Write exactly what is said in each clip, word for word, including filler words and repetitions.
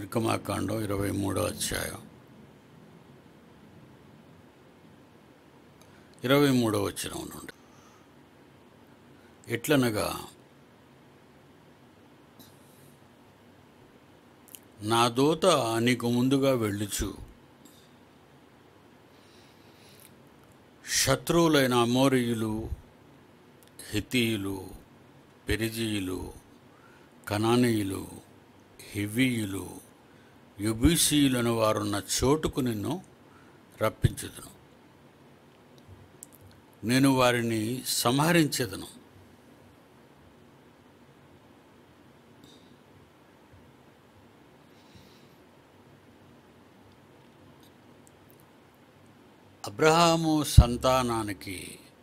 నిర్గమాకాండం ఇరవై మూడో అధ్యాయం ఇరవై మూడో వచనం నుండి. ఎట్లనగా నా దూత నీకు ముందుగా వెళ్ళుచు శత్రువులైన అమోరీయులు, హిత్తీయులు, పెరిజీయులు, కనానీయులు, హివ్వీయులు, యెబూసీయులను వారున్న చోటుకు నిన్ను రప్పించుదును. నేను వారిని సంహరించెదను. అబ్రహాము సంతానానికి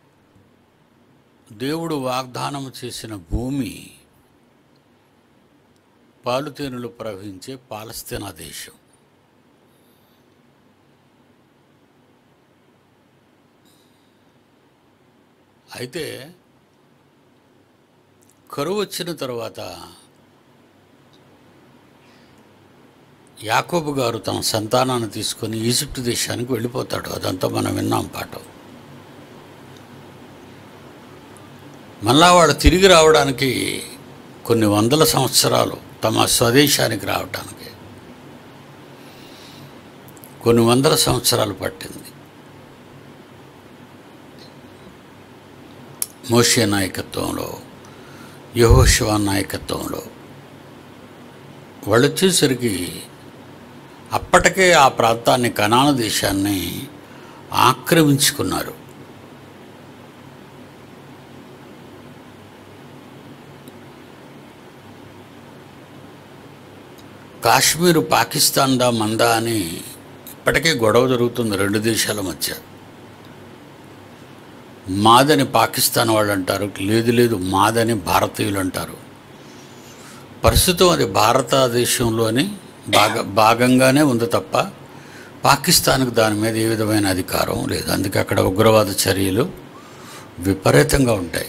దేవుడు వాగ్దానం చేసిన భూమి పాలుతేనెలు ప్రవహించే పాలస్తీనా దేశం. అయితే కరువు వచ్చిన తర్వాత యాకోబు గారు తన సంతానాన్ని తీసుకొని ఈజిప్ట్ దేశానికి వెళ్ళిపోతాడు. అదంతా మనం విన్నాం పాట. మళ్ళా వాడు తిరిగి రావడానికి కొన్ని వందల సంవత్సరాలు, తమ స్వదేశానికి రావడానికి కొన్ని వందల సంవత్సరాలు పట్టింది. మోషే నాయకత్వంలో, యెహోషువ నాయకత్వంలో వాళ్ళు వచ్చేసరికి అప్పటికే ఆ ప్రాంతాన్ని, కనాను దేశాన్ని ఆక్రమించుకున్నారు. కాశ్మీరు పాకిస్తాన్ దా మందా అని ఇప్పటికే గొడవ జరుగుతుంది రెండు దేశాల మధ్య. మాదని పాకిస్తాన్ వాళ్ళు అంటారు, లేదు లేదు మాదని భారతీయులు అంటారు. ప్రస్తుతం అది భారతదేశంలోని భాగ భాగంగానే ఉంది తప్ప పాకిస్తాన్కి దాని మీద ఏ విధమైన అధికారం లేదు. అందుకే అక్కడ ఉగ్రవాద చర్యలు విపరీతంగా ఉంటాయి.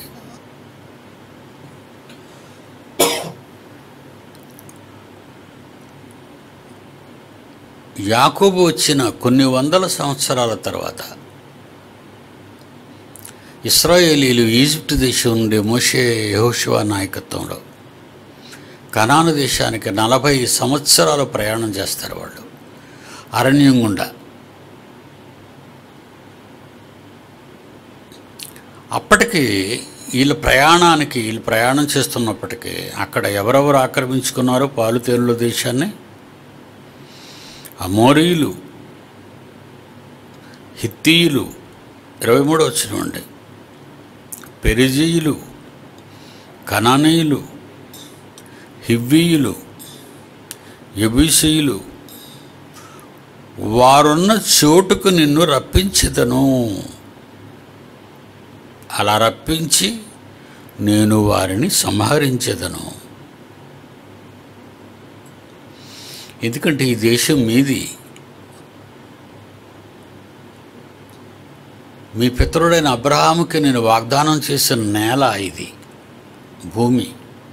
యాకోబు వచ్చిన కొన్ని వందల సంవత్సరాల తర్వాత ఇశ్రాయేలీలు ఈజిప్ట్ దేశం నుండి మోషే, యెహోషువ నాయకత్వంలో కనాను దేశానికి నలభై సంవత్సరాలు ప్రయాణం చేస్తారు. వాళ్ళు అరణ్యం గుండా. అప్పటికి వీళ్ళ ప్రయాణానికి వీళ్ళు ప్రయాణం చేస్తున్నప్పటికీ అక్కడ ఎవరెవరు ఆక్రమించుకున్నారో పాలుతేనుల దేశాన్ని? అమోరీయులు, హిత్తీయులు, ఇరవై మూడు వచ్చినండి, పెరిజీయులు, కనానీయులు, హివ్వీయులు, యెబూసీయులు, వారున్న చోటుకు నిన్ను రప్పించెదను. అలా రప్పించి నేను వారిని సంహరించెదను. ఎందుకంటే ఈ దేశం మీది. మీ పితరుడైన అబ్రహాముకి నేను వాగ్దానం చేసిన నేల ఇది, భూమి.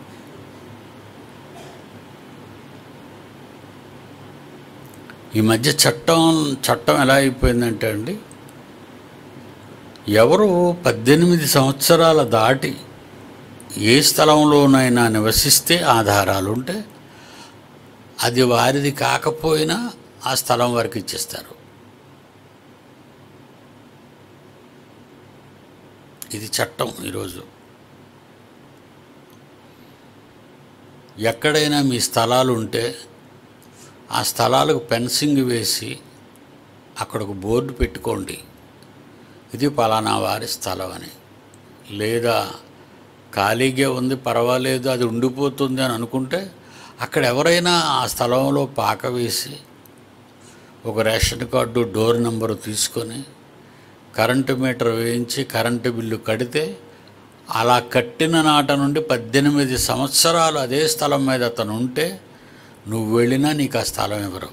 ఈ మధ్య చట్టం చట్టం ఎలా అయిపోయిందంటే అండి, ఎవరు పద్దెనిమిది సంవత్సరాల దాటి ఏ స్థలంలోనైనా నివసిస్తే ఆధారాలు ఉంటే అది వారిది కాకపోయినా ఆ స్థలం వారికి ఇచ్చేస్తారు. ఇది చట్టం ఈరోజు. ఎక్కడైనా మీ స్థలాలు ఉంటే ఆ స్థలాలకు ఫెన్సింగ్ వేసి అక్కడ ఒక బోర్డు పెట్టుకోండి, ఇది పలానా వారి స్థలం అని. లేదా ఖాళీగా ఉంది, పర్వాలేదు, అది ఉండిపోతుంది అని అనుకుంటే అక్కడ ఎవరైనా ఆ స్థలంలో పాక వేసి ఒక రేషన్ కార్డు డోర్ నెంబరు తీసుకొని కరెంటు మీటర్ వేయించి కరెంటు బిల్లు కడితే అలా కట్టిన నాట నుండి పద్దెనిమిది సంవత్సరాలు అదే స్థలం మీద అతను ఉంటే నువ్వు వెళ్ళినా నీకు ఆ స్థలం ఎవరు.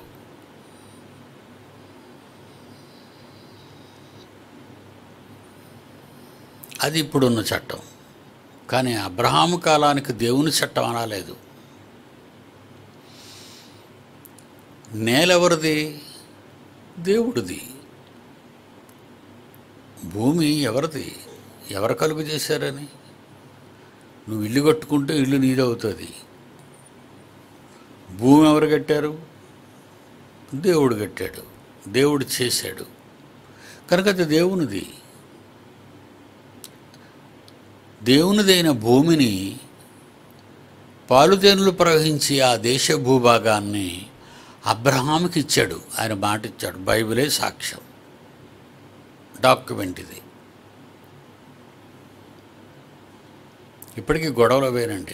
అది ఇప్పుడున్న చట్టం. కానీ అబ్రహాము కాలానికి దేవుని చట్టం అనలేదు. నేల ఎవరిది? దేవుడిది. భూమి ఎవరిది? ఎవరు కలుగు చేశారని? నువ్వు ఇల్లు కట్టుకుంటే ఇల్లు నీదవుతుంది. భూమి ఎవరు కట్టారు? దేవుడు కట్టాడు, దేవుడు చేశాడు కనుక అది దేవునిది. దేవునిదైన భూమిని, పాలుతేనులు ప్రవహించి ఆ దేశ భూభాగాన్ని అబ్రహాముకి ఇచ్చాడు. ఆయన మాట ఇచ్చాడు. బైబిలే సాక్ష్యం, డాక్యుమెంట్ ఇది. ఇప్పటికీ గొడవలు అవేనండి.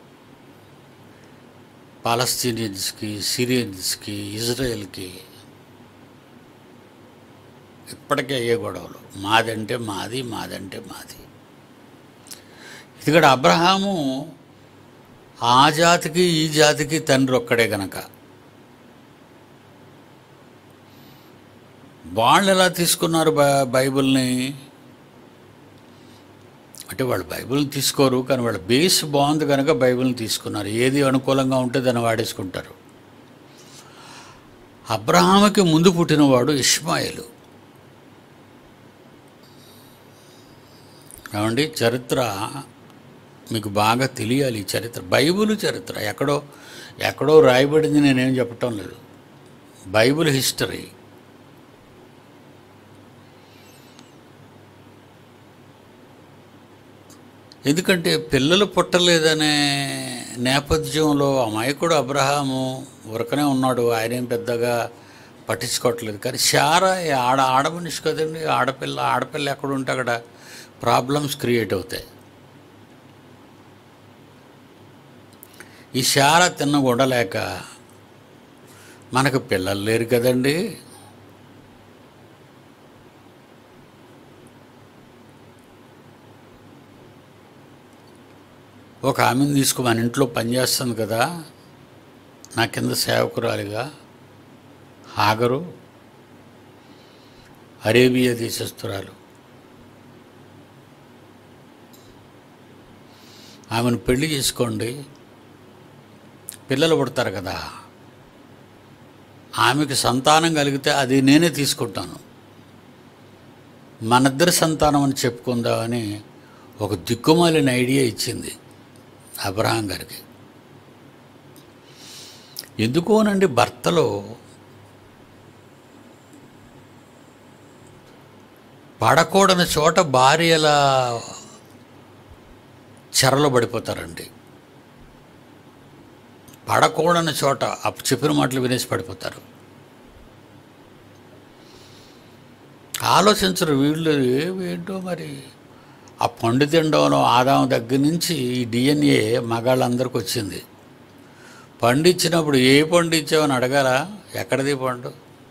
పాలస్తీనియన్స్కి, సిరియన్స్కి, ఇజ్రాయెల్కి ఇప్పటికే అయ్యే గొడవలు. మాదంటే మాది, మాదంటే మాది. ఇక్కడ అబ్రహాము ఆ జాతికి ఈ జాతికి తండ్రి ఒక్కడే గనక వాళ్ళు ఎలా తీసుకున్నారు బైబిల్ని అంటే, వాళ్ళు బైబిల్ని తీసుకోరు, కానీ వాళ్ళ బేస్ బాగుంది కనుక బైబిల్ని తీసుకున్నారు. ఏది అనుకూలంగా ఉంటే దాన్ని వాడేసుకుంటారు. అబ్రహాముకి ముందు పుట్టినవాడు ఇష్మాయేలు. ఏమండి, చరిత్ర మీకు బాగా తెలియాలి. ఈ చరిత్ర బైబిల్ చరిత్ర ఎక్కడో ఎక్కడో రాయబడింది నేనేం చెప్పటం లేదు. Bible history. ఎందుకంటే పిల్లలు పుట్టలేదనే నేపథ్యంలో అమాయకుడు అబ్రహాము ఉరకనే ఉన్నాడు. ఆయనేం పెద్దగా పట్టించుకోవట్లేదు. కానీ శారా ఆడ ఆడ మనిషి కదండి, ఆడపిల్ల ఆడపిల్ల ఎక్కడ ఉంటే అక్కడ ప్రాబ్లమ్స్ క్రియేట్ అవుతాయి. ఈ శారా తిన్న ఉండలేక మనకు పిల్లలు లేరు కదండి, ఒక ఆమెను తీసుకు మన ఇంట్లో పనిచేస్తుంది కదా, నా కింద సేవకురాలిగా, హాగరు, అరేబియా దేశస్తురాలు. ఆమెను పెళ్లి చేసుకోండి, పిల్లలు పుడతారు కదా, ఆమెకు సంతానం కలిగితే అది నేనే తీసుకుంటాను, మనిద్దరి సంతానం అని చెప్పుకుందామని ఒక దిక్కుమాలిన ఐడియా ఇచ్చింది అబ్రహాం గారికి. ఎందుకోనండి, భర్తలో పడకూడని చోట భార్యల చెరలో పడిపోతారండి. పడకూడని చోట అప్పు చెప్పిన మాటలు వినేసి పడిపోతారు. ఆలోచించరు వీళ్ళు. ఏమేంటో మరి ఆ పండు తినడంలో ఆదాము దగ్గర నుంచి ఈ డిఎన్ఏ మగాళ్ళందరికీ వచ్చింది. పండు ఇచ్చినప్పుడు ఏ పండు ఇచ్చావని అడగాల, ఎక్కడిది పండు?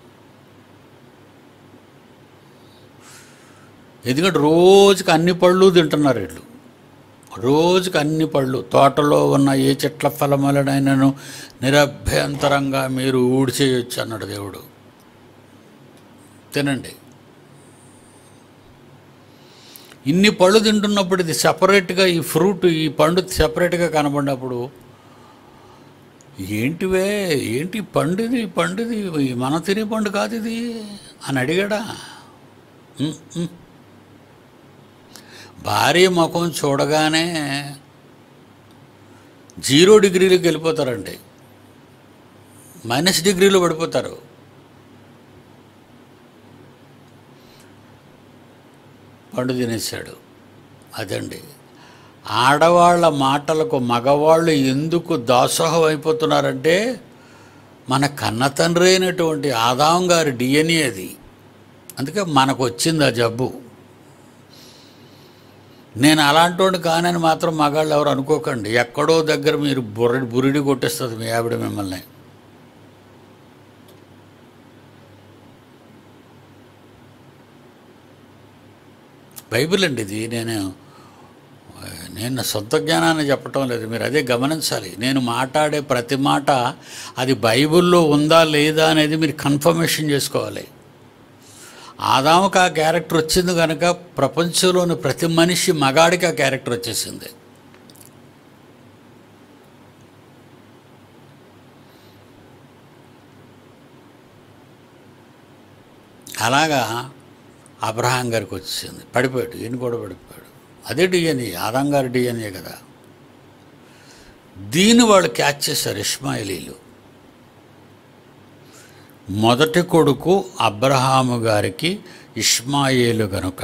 ఎందుకంటే రోజుకి అన్ని పళ్ళు తింటున్నారు వీళ్ళు. రోజుకి అన్ని పళ్ళు. తోటలో ఉన్న ఏ చెట్ల ఫలములనైనాను నిరభ్యంతరంగా మీరు ఊడ్చేయొచ్చు అన్నాడు దేవుడు. తినండి. ఇన్ని పళ్ళు తింటున్నప్పుడు ఇది సపరేట్గా, ఈ ఫ్రూట్, ఈ పండు సపరేట్గా కనబడినప్పుడు ఏంటివే ఏంటి పండుది పండుది మన తినే పండు కాదు ఇది అని అడిగాడా? భార్య ముఖం చూడగానే జీరో డిగ్రీలకు వెళ్ళిపోతారండి, మైనస్ డిగ్రీలో పడిపోతారు. పండు తినేశాడు. అదండి, ఆడవాళ్ళ మాటలకు మగవాళ్ళు ఎందుకు దాసోహం అయిపోతున్నారంటే, మన కన్న తండ్రి అయినటువంటి ఆదాం గారి డిఎన్ఏ అది. అందుకే మనకు వచ్చింది ఆ జబ్బు. నేను అలాంటి వాడిని కానని మాత్రం మగాళ్ళు ఎవరు అనుకోకండి. ఎక్కడో దగ్గర మీరు బుర్ర బురిడి కొట్టేస్తుంది మీ ఆవిడ మిమ్మల్ని. బైబిల్ అండి ఇది. నేను నేను నా సొంత జ్ఞానాన్ని చెప్పటం లేదు, మీరు అదే గమనించాలి. నేను మాట్లాడే ప్రతి మాట అది బైబిల్లో ఉందా లేదా అనేది మీరు కన్ఫర్మేషన్ చేసుకోవాలి. ఆదాముకి ఆ క్యారెక్టర్ వచ్చింది కనుక ప్రపంచంలోని ప్రతి మనిషి మగాడికి ఆ క్యారెక్టర్ వచ్చేసింది. అలాగా అబ్రహాం గారికి వచ్చింది, పడిపోయాడు, ఈయన కూడా పడిపోయాడు. అదే డిఎన్ఏ, ఆదాం గారి డిఎన్ఏ కదా. దీన్ని వాళ్ళు క్యాచ్ చేశారు ఇష్మాయిలీలు. మొదటి కొడుకు అబ్రహాము గారికి ఇష్మాయేలు గనుక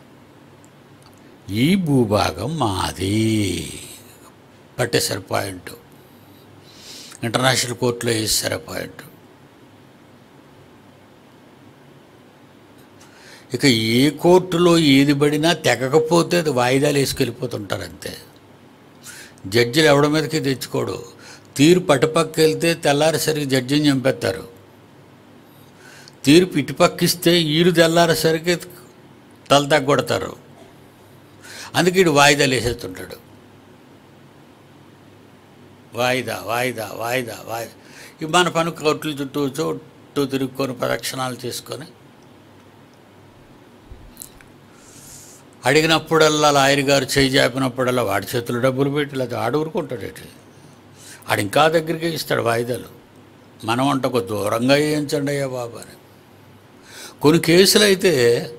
ఈ భూభాగం మాది పట్టేశారు పాయింట్. ఇంటర్నేషనల్ కోర్టులో వేసారు పాయింట్. ఇక ఏ కోర్టులో ఏది పడినా తెగకపోతే అది వాయిదాలు వేసుకెళ్ళిపోతుంటారు అంతే. జడ్జిలు ఎవడి మీదకి తెచ్చుకోడు. తీర్పు అటుపక్క వెళ్తే తెల్లారేసరికి జడ్జిని చంపేస్తారు. తీర్పు ఇటుపక్కిస్తే ఈడు తెల్లారేసరికి తల తగ్గొడతారు. అందుకే వీడు వాయిదాలు వేసేస్తుంటాడు. వాయిదా వాయిదా వాయిదా వాయిదా ఇవి మన పని కోర్టుల చుట్టూ చుట్టూ తిరుక్కొని ప్రదక్షిణాలు చేసుకొని అడిగినప్పుడల్లా లాయర్ గారు చేయి చాపినప్పుడల్లా వాడి చేతులు డబ్బులు పెట్టి లేదా ఆడు ఊరుకుంటాడేటి. ఆడు ఇంకా దగ్గరికి ఇస్తాడు వాయిదాలు. మనం అంట ఒక దూరంగా వేయించండి అయ్యా బాబు అని. కొన్ని కేసులు అయితే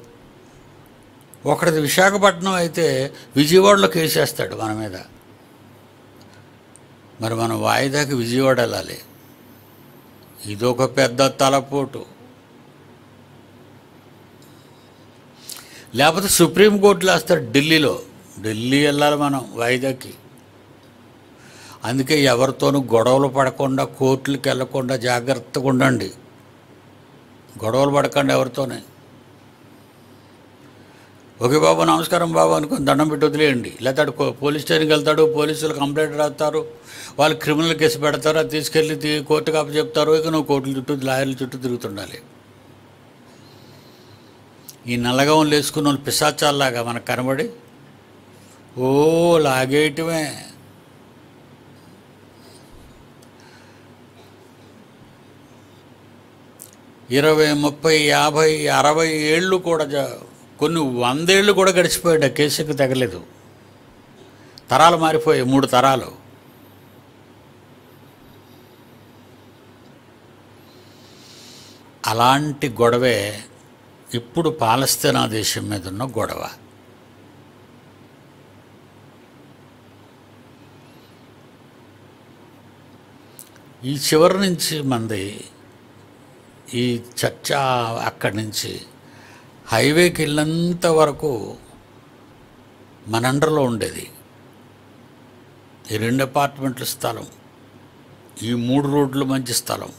ఒకటిది విశాఖపట్నం అయితే విజయవాడలో కేసు వేస్తాడు మన మీద. మరి మనం వాయిదాకి విజయవాడ వెళ్ళాలి. ఇదొక పెద్ద తలపోటు. లేకపోతే సుప్రీంకోర్టులో వేస్తాడు ఢిల్లీలో. ఢిల్లీ వెళ్ళాలి మనం వాయిదాకి. అందుకే ఎవరితోనూ గొడవలు పడకుండా కోర్టులకు వెళ్ళకుండా జాగ్రత్తగా ఉండండి. గొడవలు పడకండి ఎవరితోనే. ఓకే బాబు నమస్కారం బాబు అనుకుని దండం పెట్టి వదిలేయండి. లేకపోతే పోలీస్ స్టేషన్కి వెళ్తాడు, పోలీసులు కంప్లైంట్ రాస్తారు, వాళ్ళు క్రిమినల్ కేసు పెడతారు, అది తీసుకెళ్ళి కోర్టుకు అప్పచెప్తారు. ఇక నువ్వు కోర్టుల చుట్టూ లాయర్ల చుట్టూ తిరుగుతుండాలి. ఈ నల్లగౌన్లు వేసుకున్న వాళ్ళు పిశాచాల్లాగా మనకు కనబడి ఓ లాగేయటమే. ఇరవై ముప్పై యాభై అరవై ఏళ్ళు కూడా కొన్ని వందేళ్ళు కూడా గడిచిపోయాడు. ఆ కేసుకి తగలేదు. తరాలు మారిపోయాయి, మూడు తరాలు. అలాంటి గొడవే ఇప్పుడు పాలస్తీనా దేశం మీద ఉన్న గొడవ. ఈ చివరి నుంచి మంది ఈ చర్చ అక్కడి నుంచి హైవేకి వెళ్ళినంత వరకు మన అండర్లో ఉండేది. ఈ రెండు అపార్ట్మెంట్ల స్థలం, ఈ మూడు రోడ్ల మంచి స్థలం.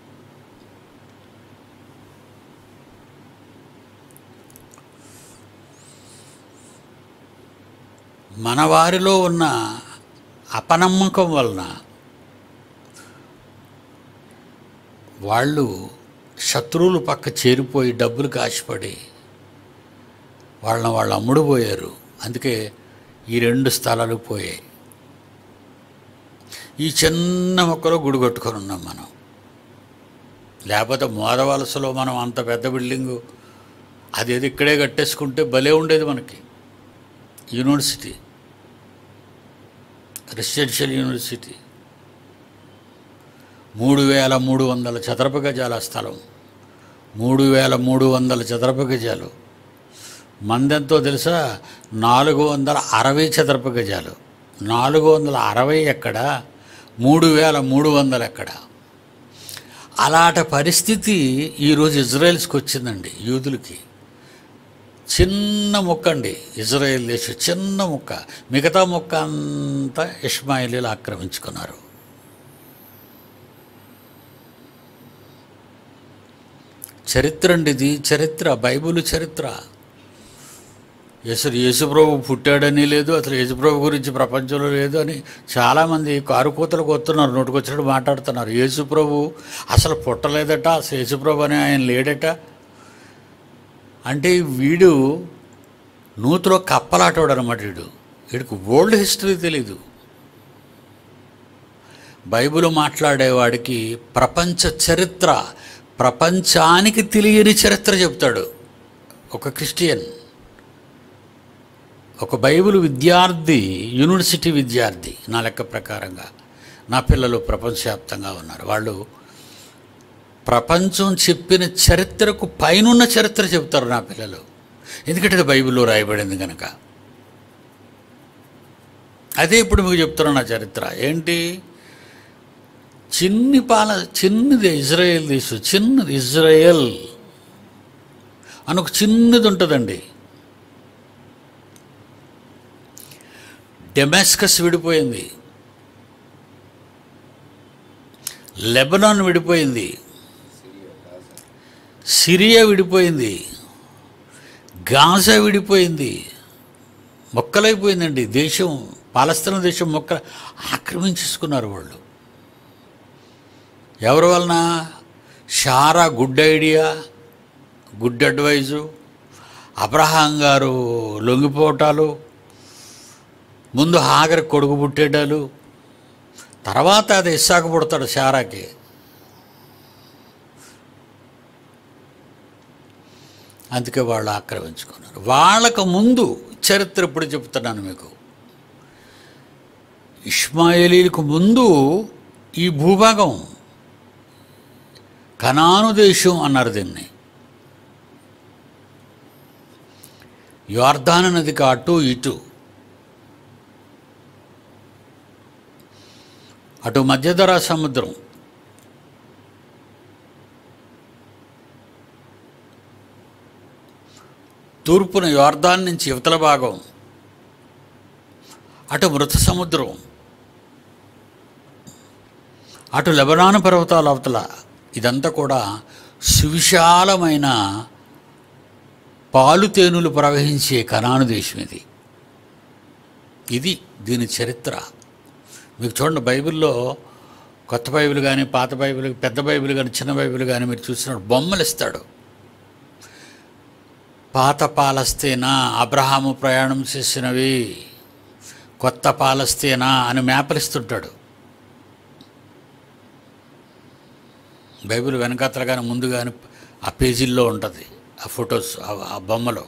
మన వారిలో ఉన్న అపనమ్మకం వలన వాళ్ళు శత్రువులు పక్క చేరిపోయి డబ్బులు కాశపడి వాళ్ళని వాళ్ళు అమ్ముడుపోయారు. అందుకే ఈ రెండు స్థలాలు పోయాయి. ఈ చిన్న మొక్కలో గుడి కట్టుకొని ఉన్నాం మనం. లేకపోతే మోదవలసలో మనం అంత పెద్ద బిల్డింగు అదేది ఇక్కడే కట్టేసుకుంటే భలే ఉండేది మనకి. యూనివర్సిటీ, రెసిడెన్షియల్ యూనివర్సిటీ, మూడు వేల మూడు వందల చదరపు గజాల స్థలం, మూడు వేల మూడు వందల చదరపు గజాలు. మందెంతో తెలుసా? నాలుగు వందల అరవై చదరపు గజాలు. నాలుగు వందల అరవై ఎక్కడ, మూడు వేల మూడు వందలు ఎక్కడ? అలాంటి పరిస్థితి ఈరోజు ఇజ్రాయెల్స్కి వచ్చిందండి. యూదులకి చిన్న ముక్క అండి ఇజ్రాయెల్ దేశం, చిన్న ముక్క. మిగతా ముక్క అంతా ఇష్మాయిలీలు ఆక్రమించుకున్నారు. చరిత్ర అండి ఇది, చరిత్ర, బైబిల్ చరిత్ర. అసలు యేసుప్రభు పుట్టాడని లేదు, అసలు యేసుప్రభు గురించి ప్రపంచంలో లేదు అని చాలామంది కారుకూతలకు వస్తున్నారు, నోటుకొచ్చినట్టు మాట్లాడుతున్నారు. యేసుప్రభు అసలు పుట్టలేదట, అసలు యేసుప్రభు అని ఆయన లేడట. అంటే వీడు నూతిలో కప్పలాటోడు అనమాట. వీడు వీడికి వరల్డ్ హిస్టరీ తెలీదు. బైబిల్ మాట్లాడేవాడికి ప్రపంచ చరిత్ర, ప్రపంచానికి తెలియని చరిత్ర చెప్తాడు ఒక క్రిస్టియన్. ఒక బైబిల్ విద్యార్థి, యూనివర్సిటీ విద్యార్థి, నా లెక్క ప్రకారంగా నా పిల్లలు ప్రపంచవ్యాప్తంగా ఉన్నారు. వాళ్ళు ప్రపంచం చెప్పిన చరిత్రకు పైనున్న చరిత్ర చెప్తారు నా పిల్లలు, ఎందుకంటే అది బైబిల్లో రాయబడింది కనుక. అదే ఇప్పుడు మీకు చెప్తున్నా నా చరిత్ర ఏంటి. చిన్ని పాల చిన్నది ఇజ్రాయెల్ దేశం, చిన్నది ఇజ్రాయెల్ అని ఒక చిన్నది ఉంటుందండి. డెమాస్కస్ విడిపోయింది, లెబనాన్ విడిపోయింది, సిరియా విడిపోయింది, గాజా విడిపోయింది, మొక్కలైపోయిందండి దేశం. పాలస్తీనా దేశం మొక్క ఆక్రమించేసుకున్నారు వాళ్ళు. ఎవరి వలన? Sarah good idea, good advice, Abraham గారు లొంగిపోవటాలు, ముందు హాగర్ కొడుకు పుట్టేటాలు, తర్వాత అది ఇస్సాకు పుడతాడు షారాకి. అందుకే వాళ్ళు ఆక్రమించుకున్నారు. వాళ్ళకు ముందు చరిత్ర ఇప్పుడు చెప్తున్నాను మీకు. ఇష్మాయేలీలకు ముందు ఈ భూభాగం కనాను దేశం అన్నారు దీన్ని. యొర్దాను నదికి అటు ఇటు, అటు మధ్యధరా సముద్రం, తూర్పున యొర్దాను నుంచి యువతల భాగం, అటు మృత సముద్రం, అటు లెబనాను పర్వతాల అవతల, ఇదంతా కూడా సువిశాలమైన పాలు తేనెలు ప్రవహించే కనాను దేశం ఇది. ఇది దీని చరిత్ర. మీకు చూడండి, బైబిల్లో కొత్త బైబిల్ కానీ పాత బైబిల్, పెద్ద బైబిల్ కానీ చిన్న బైబిల్ కానీ మీరు చూసినప్పుడు బొమ్మలు ఇస్తాడు. పాత పాలస్తీనా అబ్రహాము ప్రయాణం చేసినవి, కొత్త పాలస్తీనా అని మ్యాప్లు ఇస్తుంటాడు. బైబిల్ వెనకాతల కానీ ముందు కానీ ఆ పేజీల్లో ఉంటుంది ఆ ఫొటోస్, ఆ బొమ్మలో.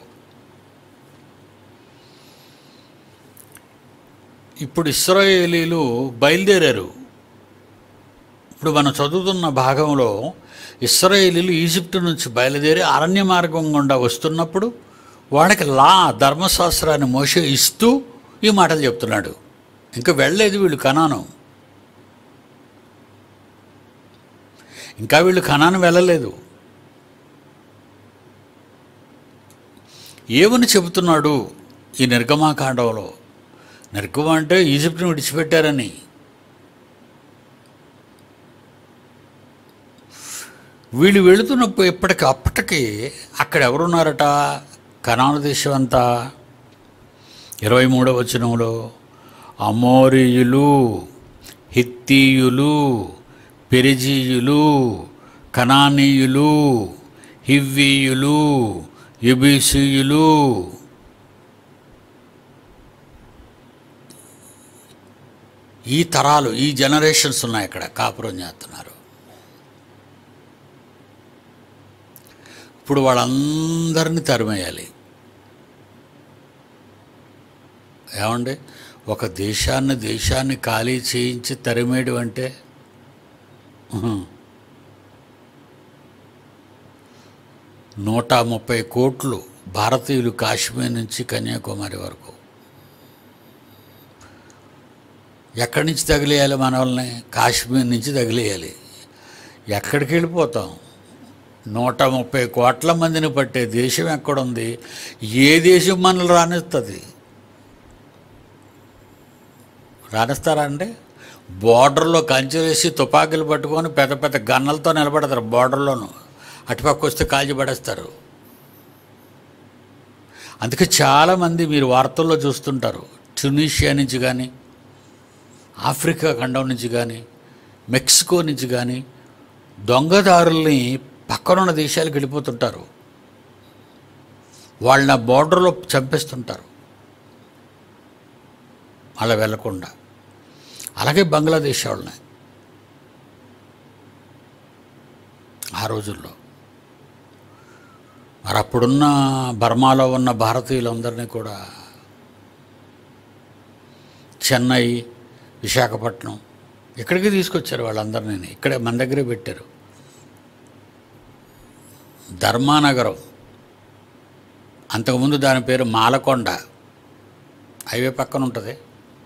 ఇప్పుడు ఇశ్రాయేలీలు బయలుదేరారు. ఇప్పుడు మనం చదువుతున్న భాగంలో ఇశ్రాయేలీలు ఈజిప్టు నుంచి బయలుదేరి అరణ్య మార్గం గుండా వస్తున్నప్పుడు వాళ్ళకి లా ధర్మశాస్త్రాన్ని మోషే ఇస్తూ ఈ మాటలు చెప్తున్నాడు. ఇంకా వెళ్ళలేదు వీళ్ళు కనాను, ఇంకా వీళ్ళు కనాను వెళ్ళలేదు. ఏమని చెబుతున్నాడు ఈ నిర్గమాకాండంలో? నిర్గమ అంటే ఈజిప్టును విడిచిపెట్టారని. వీళ్ళు వెళుతున్నప్పుడు ఎప్పటికి అప్పటికి అక్కడ ఎవరున్నారట? కనాను దేశం అంతా. ఇరవై మూడవ వచనంలో అమోరీయులు, హిత్తీయులు, పెరిజీయులు, కనానీయులు, హివ్వీయులు, యెబూసీయులు, ఈ తరాలు, ఈ జనరేషన్స్ ఉన్నాయి అక్కడ కాపురం చేస్తున్నారు. ఇప్పుడు వాళ్ళందరినీ తరిమేయాలి. ఏమండి, ఒక దేశాన్ని దేశాన్ని ఖాళీ చేయించి తరిమేయడం అంటే నూట ముప్పై కోట్లు భారతీయులు కాశ్మీర్ నుంచి కన్యాకుమారి వరకు. ఎక్కడి నుంచి తగిలేయాలి మన వాళ్ళని? కాశ్మీర్ నుంచి తగిలేయాలి. ఎక్కడికి వెళ్ళిపోతాం? నూట ముప్పై కోట్ల మందిని పట్టే దేశం ఎక్కడుంది? ఏ దేశం మనల్ని రానిస్తుంది? రానిస్తారా అండి? బోర్డర్లో కంచెలేసి తుపాకీలు పట్టుకొని పెద్ద పెద్ద గన్నలతో నిలబడతారు బోర్డర్లోను. అటుపక్క వస్తే కాల్చి పడేస్తారు. అందుకే చాలామంది మీరు వార్తల్లో చూస్తుంటారు, ట్యునీషియా నుంచి కానీ, ఆఫ్రికా ఖండం నుంచి కానీ, మెక్సికో నుంచి కానీ దొంగదారుల్ని పక్కనున్న దేశాలకు వెళ్ళిపోతుంటారు. వాళ్ళ బోర్డర్లో చంపేస్తుంటారు అలా వెళ్ళకుండా. అలాగే బంగ్లాదేశ్ వాళ్ళని ఆ రోజుల్లో. మరి అప్పుడున్న బర్మాలో ఉన్న భారతీయులందరినీ కూడా చెన్నై, విశాఖపట్నం ఇక్కడికి తీసుకొచ్చారు. వాళ్ళందరినీ ఇక్కడే మన దగ్గరే పెట్టారు. ధర్మానగరం, అంతకుముందు దాని పేరు మాలకొండ, హైవే పక్కన ఉంటుంది.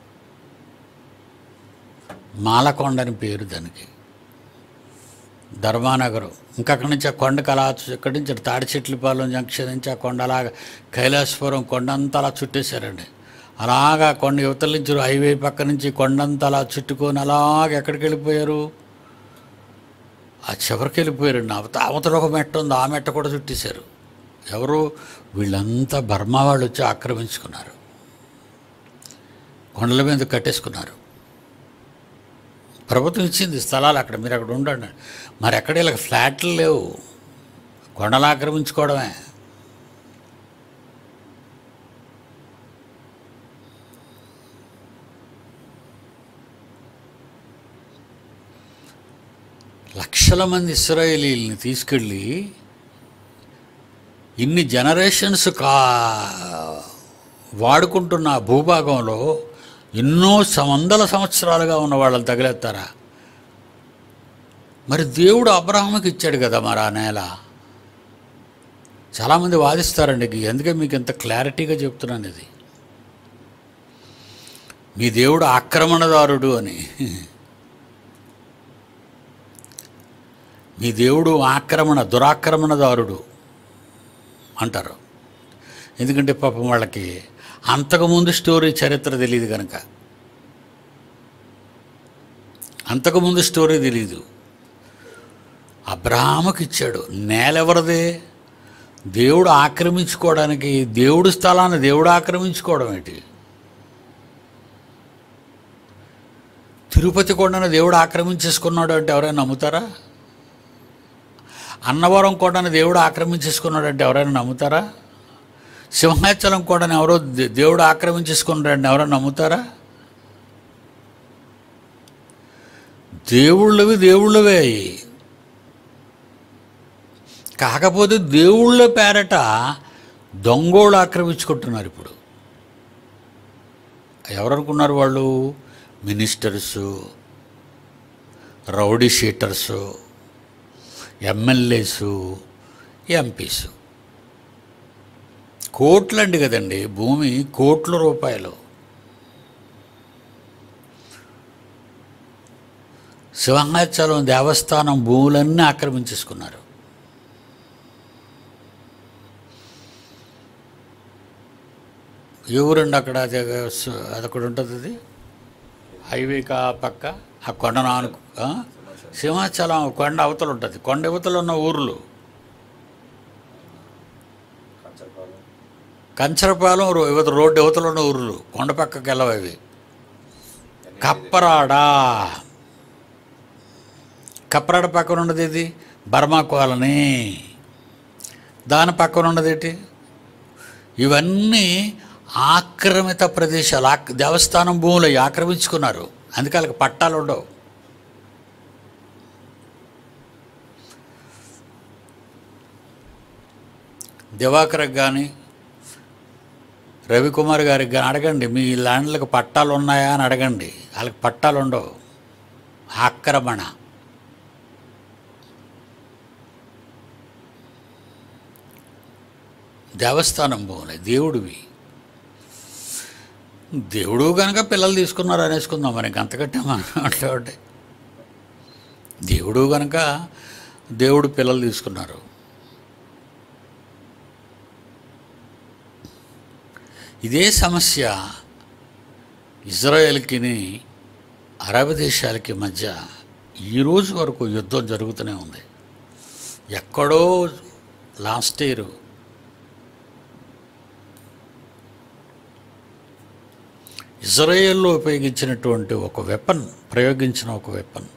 మాలకొండ అని పేరు దానికి, ధర్మానగరం. ఇంకా అక్కడి నుంచి ఆ కొండకు అలా ఇక్కడి నుంచి తాడిచెట్లపాలెం జంక్షన్ నుంచి ఆ కొండ అలాగా కైలాసపురం కొండంతా అలా చుట్టేశారండి. అలాగా కొండ యువతల నుంచి హైవే పక్క నుంచి కొండంతా అలా చుట్టుకొని అలాగ ఎక్కడికి వెళ్ళిపోయారు, ఆ చివరికి వెళ్ళిపోయారండి. అవత అవతల ఒక మెట్ట ఉంది, ఆ మెట్ట కూడా చుట్టేశారు. ఎవరు? వీళ్ళంతా బర్మా వాళ్ళు వచ్చి ఆక్రమించుకున్నారు, కొండల మీద కట్టేసుకున్నారు. ప్రభుత్వం ఇచ్చింది స్థలాలు, అక్కడ మీరు అక్కడ ఉండండి. మరి ఎక్కడ ఇలా ఫ్లాట్లు లేవు, కొండలు ఆక్రమించుకోవడమే. లక్షల మంది ఇశ్రాయేలీల్ని తీసుకెళ్ళి ఇన్ని జనరేషన్స్ కా వాడుకుంటున్న భూభాగంలో ఎన్నో వందల సంవత్సరాలుగా ఉన్న వాళ్ళని తగిలేస్తారా? మరి దేవుడు అబ్రహాముకి ఇచ్చాడు కదా మరి ఆ నేల. చాలామంది వాదిస్తారండి, ఎందుకే మీకు ఇంత క్లారిటీగా చెప్తున్నాను ఇది. మీ దేవుడు ఆక్రమణదారుడు అని. మీ దేవుడు ఆక్రమణ దురాక్రమణదారుడు అంటారు. ఎందుకంటే పాపం వాళ్ళకి అంతకుముందు స్టోరీ చరిత్ర తెలియదు కనుక, అంతకుముందు స్టోరీ తెలియదు. అబ్రహాముకి ఇచ్చాడు నేల. ఎవరిదే? దేవుడు ఆక్రమించుకోవడానికి. దేవుడు స్థలాన్ని దేవుడు ఆక్రమించుకోవడం ఏంటి? తిరుపతి కొండను దేవుడు ఆక్రమించేసుకున్నాడు అంటే ఎవరైనా నమ్ముతారా? అన్నవరం కొండను దేవుడు ఆక్రమించేసుకున్నాడు అంటే ఎవరైనా నమ్ముతారా? సింహాచలం కొండను ఎవరో దేవుడు ఆక్రమించేసుకున్నాడంటే ఎవరైనా నమ్ముతారా? దేవుళ్ళవి దేవుళ్ళవే. కాకపోతే దేవుళ్ళ పేరట దొంగోళ్ళు ఆక్రమించుకుంటున్నారు ఇప్పుడు. ఎవరనుకున్నారు వాళ్ళు? Ministers, rowdy sheeters, MLAs, MPs. కోట్లండి కదండి భూమి, కోట్ల రూపాయలు. సింహాచలం దేవస్థానం భూములన్నీ ఆక్రమించేసుకున్నారు. ఎవరండి అక్కడ? అది అదొకటి ఉంటుంది, అది హైవేకా పక్క ఆ కొండ నానుకు. సింహాచలం కొండ అవతల ఉంటుంది. కొండ అవతల ఉన్న ఊర్లు కంచరపాలెం, యువత రోడ్డు యువతలు ఉన్న ఊర్లు, కొండ పక్కకి వెళ్ళవవి. కప్పరాడ, కప్పరాడ పక్కన ఉన్నది ఇది బర్మా కాలనీ, దాని పక్కన ఉన్నది ఏంటి? ఇవన్నీ ఆక్రమిత ప్రదేశాలు. ఆక్ దేవస్థానం భూములు ఆక్రమించుకున్నారు. అందుకే వాళ్ళకి పట్టాలు ఉండవు. దివాకర్కి కానీ రవికుమార్ గారికి కానీ అడగండి, మీ ల్యాండ్లకు పట్టాలు ఉన్నాయా అని అడగండి. వాళ్ళకి పట్టాలు ఉండవు. ఆక్రమణ. దేవస్థానం భూములే, దేవుడివి. దేవుడు కనుక పిల్లలు తీసుకున్నారు అనేసుకుందాం. మరి అంతకంటే మనం అట్లా దేవుడు కనుక దేవుడు పిల్లలు తీసుకున్నారు. ఇదే సమస్య ఇజ్రాయెల్కి అరబ్ దేశాలకి మధ్య ఈరోజు వరకు యుద్ధం జరుగుతూనే ఉంది. ఎక్కడో లాస్ట్ ఇయర్ ఇజ్రాయెల్లో ఉపయోగించినటువంటి ఒక వెపన్, ప్రయోగించిన ఒక వెపన్,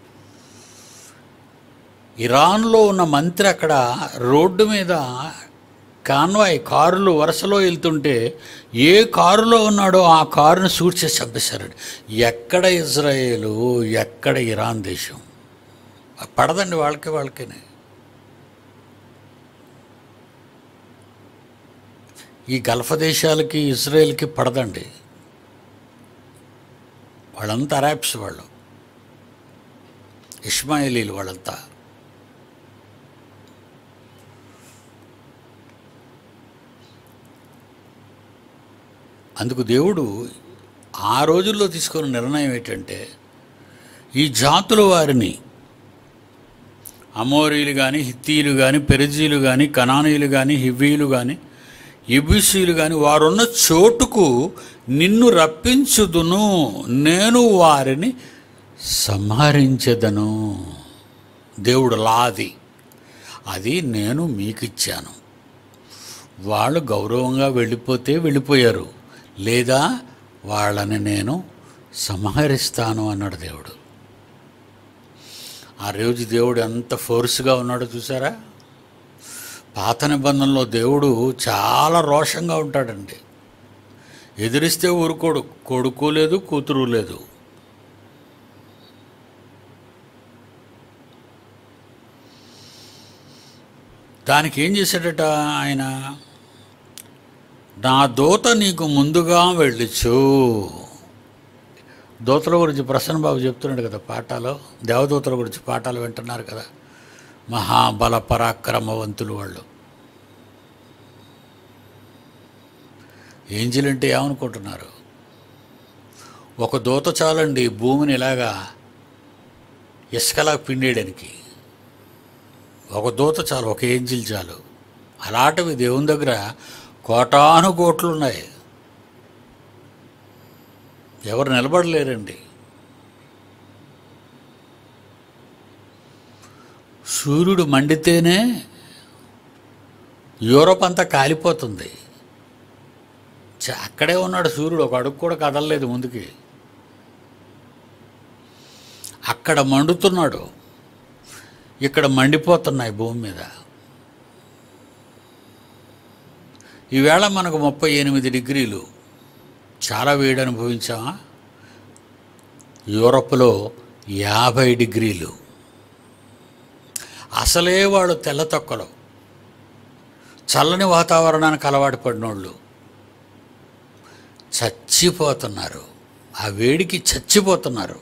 ఇరాన్లో ఉన్న మంత్రి అక్కడ రోడ్డు మీద కాన్వాయ్ కారులు వరుసలో వెళ్తుంటే ఏ కారులో ఉన్నాడో ఆ కారును షూట్ చేసి చంపేశారండి. ఎక్కడ ఇజ్రాయేలు, ఎక్కడ ఇరాన్ దేశం? పడదండి వాళ్ళకి వాళ్ళకినే. ఈ గల్ఫ్ దేశాలకి ఇజ్రాయెల్కి పడదండి. వాళ్ళంతా అరాబ్స్, వాళ్ళు ఇష్మాయిలీలు వాళ్ళంతా. అందుకు దేవుడు ఆ రోజుల్లో తీసుకున్న నిర్ణయం ఏంటంటే, ఈ జాతుల వారిని, అమోరీలు కానీ, హిత్తీలు కానీ, పెరిజీలు కానీ, కనానీయులు కానీ, హివ్వీలు కానీ, యెబూసీయులు కానీ వారున్న చోటుకు నిన్ను రప్పించుదును, నేను వారిని సంహరించెదను. దేవుడు లాది అది నేను మీకు ఇచ్చాను. వాళ్ళు గౌరవంగా వెళ్ళిపోతే వెళ్ళిపోయారు, లేదా వాళ్ళని నేను సంహరిస్తాను అన్నాడు దేవుడు. ఆ రోజు దేవుడు ఎంత ఫోర్స్గా ఉన్నాడో చూసారా? పాత నిబంధనలో దేవుడు చాలా రోషంగా ఉంటాడండి. ఎదిరిస్తే ఊరుకోడు, కొడుకు లేదు, కూతురు లేదు. దానికి ఏం చేశాడట ఆయన? నా దూత నీకు ముందుగా వెళ్ళొచ్చు. దూతల గురించి ప్రసన్నబాబు చెప్తున్నాడు కదా పాఠాలు, దేవదూతల గురించి పాఠాలు వింటున్నారు కదా. మహాబల పరాక్రమవంతులు వాళ్ళు. ఏంజిల్ అంటే ఏమనుకుంటున్నారు? ఒక దూత చాలండి భూమిని ఇలాగా ఇసుకలా పిండేయడానికి. ఒక దూత చాలు, ఒక ఏంజిల్ చాలు. అలాంటివి దేవుని దగ్గర కోటాను కోట్లు ఉన్నాయి. ఎవరు నిలబడలేరండి. సూర్యుడు మండితేనే యూరోప్ అంతా కాలిపోతుంది. అక్కడే ఉన్నాడు సూర్యుడు, ఒక అడుగు కూడా కదలలేదు ముందుకి. అక్కడ మండుతున్నాడు, ఇక్కడ మండిపోతున్నాయి భూమి మీద. ఈవేళ మనకు ముప్పై ఎనిమిది డిగ్రీలు చాలా వేడి అనుభవించామా? యూరప్లో యాభై డిగ్రీలు. అసలే వాళ్ళు తెల్ల తొక్కలు, చల్లని వాతావరణానికి అలవాటు పడినోళ్ళు చచ్చిపోతున్నారు. ఆ వేడికి చచ్చిపోతున్నారు.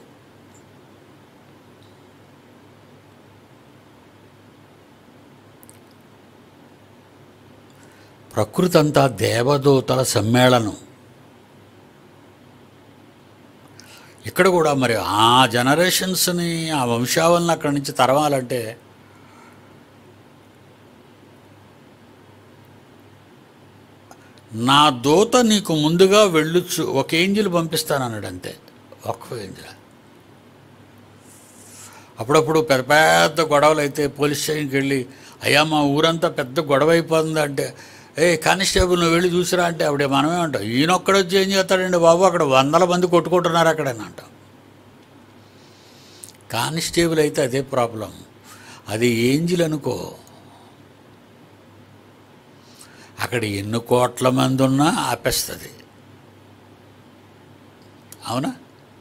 ప్రకృతి అంతా దేవదూతల సమ్మేళనం. ఇక్కడ కూడా మరి ఆ జనరేషన్స్ని, ఆ వంశావళిని అక్కడి నుంచి తరవాలంటే నా దూత నీకు ముందుగా వెళ్ళొచ్చు, ఒక ఏంజిల్ పంపిస్తానన్నాడు అంతే, ఒక్క ఏంజిల్. అప్పుడప్పుడు పెద్ద పెద్ద గొడవలు అయితే పోలీస్ స్టేషన్కి వెళ్ళి, అయ్యా మా ఊరంతా పెద్ద గొడవ అయిపోతుంది అంటే, ఏ కానిస్టేబుల్ నువ్వు వెళ్ళి చూసిరా అంటే అప్పుడే మనమే అంటాం, ఈయనొక్కడొచ్చి ఏం చేస్తాడండి బాబు, అక్కడ వందల మంది కొట్టుకుంటున్నారు అక్కడని అంటాం. కానిస్టేబుల్ అయితే అదే ప్రాబ్లం. అది ఏంజిల్ అనుకో, అక్కడ ఎన్ని కోట్ల మంది ఉన్నా ఆపేస్తుంది. అవునా?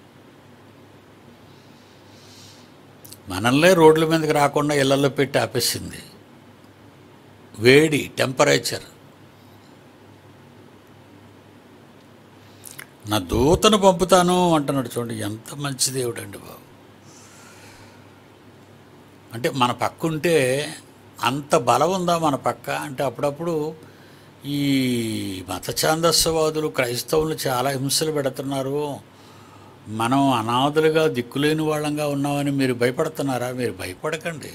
మనల్నే రోడ్ల మీదకి రాకుండా ఇళ్లలో పెట్టి ఆపేసింది. వేడి, టెంపరేచర్. నా దూతను పంపుతాను అంటున్నాడు. చూడండి ఎంత మంచి దేవుడు అండి బాబు. అంటే మన పక్క ఉంటే అంత బలం ఉందా మన పక్క అంటే? అప్పుడప్పుడు ఈ మత ఛాందస్యవాదులు క్రైస్తవులు చాలా హింసలు పెడుతున్నారు, మనం అనాథలుగా దిక్కులేని వాళ్ళంగా ఉన్నామని మీరు భయపడుతున్నారా? మీరు భయపడకండి.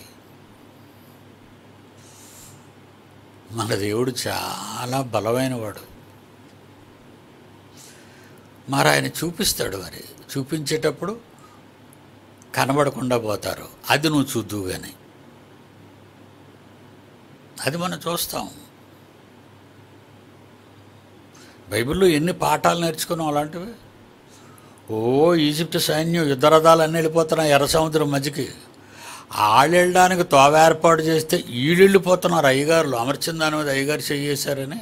మన దేవుడు చాలా బలమైన వాడు. మరి ఆయన చూపిస్తాడు. మరి చూపించేటప్పుడు కనబడకుండా పోతారు, అది నువ్వు చూద్దువు కానీ. అది మనం చూస్తాం. బైబిల్లో ఎన్ని పాఠాలు నేర్చుకున్నాం అలాంటివి. ఓ ఈజిప్ట్ సైన్యం యుద్ధరథాలు అన్నీ వెళ్ళిపోతున్నాయి ఎర్ర సముద్రం మధ్యకి. వాళ్ళు వెళ్ళడానికి తోవ ఏర్పాటు చేస్తే వీళ్ళు వెళ్ళిపోతున్నారు. అయ్యగారులు అమర్చిన దాని మీద అయ్యగారు చేయేశారని